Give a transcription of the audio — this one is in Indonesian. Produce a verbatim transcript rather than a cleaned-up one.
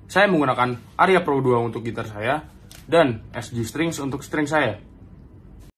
Saya menggunakan Aria Pro dua untuk gitar saya dan S G Strings untuk string saya.